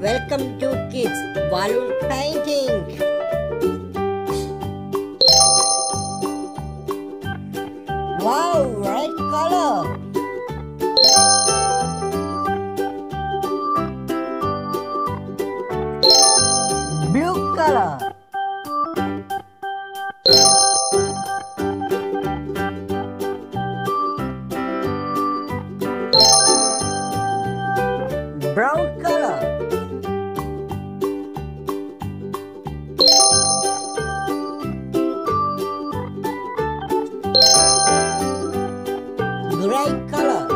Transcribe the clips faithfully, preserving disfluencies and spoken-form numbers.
Welcome to Kids Balloon Painting. Wow, red color. Blue color. Brown color. Gray color.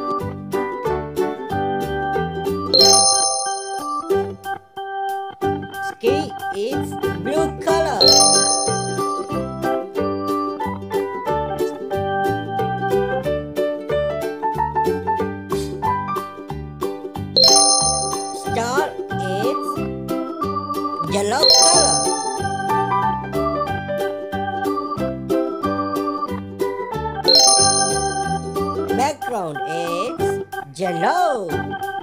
Sky is blue color. Star is yellow color. Background is yellow.